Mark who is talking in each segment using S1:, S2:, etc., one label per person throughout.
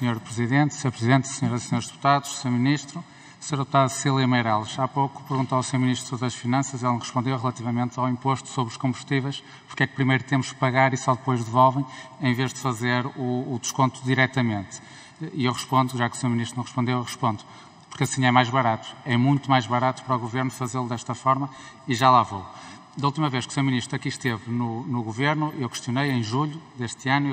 S1: Sr. Presidente, Sr. Presidente, Senhoras e Senhores Deputados, Sr. Ministro, Sra. Deputada Cecília Meireles. Há pouco perguntou ao Sr. Ministro das Finanças e ele me respondeu relativamente ao imposto sobre os combustíveis, porque é que primeiro temos que pagar e só depois devolvem, em vez de fazer o desconto diretamente. E eu respondo, já que o Sr. Ministro não respondeu, eu respondo, porque assim é mais barato. É muito mais barato para o Governo fazê-lo desta forma e já lá vou. Da última vez que o Sr. Ministro aqui esteve no Governo, eu questionei, em julho deste ano,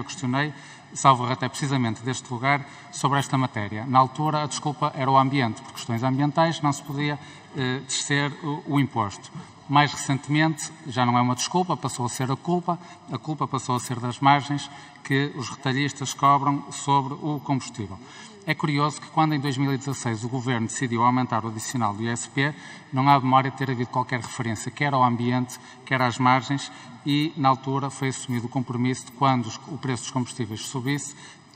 S1: salvo até precisamente deste lugar, sobre esta matéria. Na altura, a desculpa era o ambiente. Por questões ambientais, não se podia descer o imposto. Mais recentemente, já não é uma desculpa, passou a ser a culpa passou a ser das margens que os retalhistas cobram sobre o combustível. É curioso que quando em 2016 o Governo decidiu aumentar o adicional do ISP, não há memória de ter havido qualquer referência, quer ao ambiente, quer às margens, e na altura foi assumido o compromisso de quando o preço dos combustíveis subisse,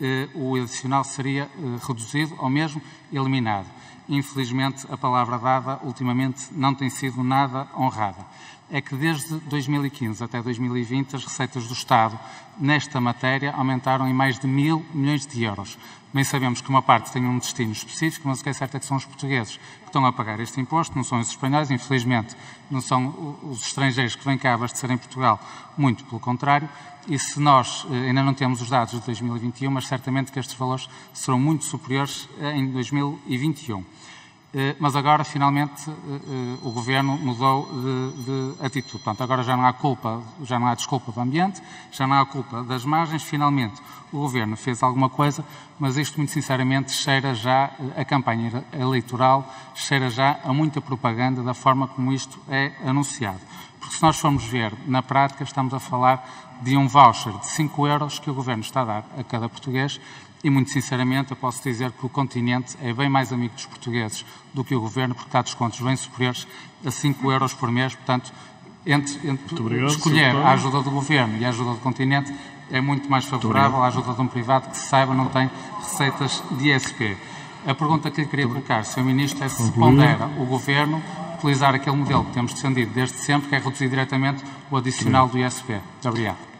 S1: o adicional seria reduzido ou mesmo eliminado. Infelizmente, a palavra dada ultimamente não tem sido nada honrada. É que desde 2015 até 2020 as receitas do Estado nesta matéria aumentaram em mais de 1.000 milhões de euros. Bem sabemos que uma parte tem um destino específico, mas o que é certo é que são os portugueses que estão a pagar este imposto, não são os espanhóis, infelizmente, não são os estrangeiros que vêm cá abastecer em Portugal, muito pelo contrário, e se nós ainda não temos os dados de 2021, mas certamente que estes valores serão muito superiores em 2021. Mas agora, finalmente, o Governo mudou de atitude. Portanto, agora já não há culpa, já não há desculpa do ambiente, já não há culpa das margens. Finalmente, o Governo fez alguma coisa, mas isto, muito sinceramente, cheira já a campanha eleitoral, cheira já a muita propaganda da forma como isto é anunciado. Porque se nós formos ver, na prática, estamos a falar de um voucher de 5 euros que o Governo está a dar a cada português. E, muito sinceramente, eu posso dizer que o continente é bem mais amigo dos portugueses do que o Governo, porque dá descontos bem superiores a 5 euros por mês. Portanto, entre escolher a ajuda do Governo e a ajuda do continente, é muito mais favorável à ajuda de um privado que, se saiba, não tem receitas de ISP. A pergunta que lhe queria colocar, Sr. Ministro, é se pondera o Governo utilizar aquele modelo que temos defendido desde sempre, que é reduzir diretamente o adicional do ISP. Muito obrigado.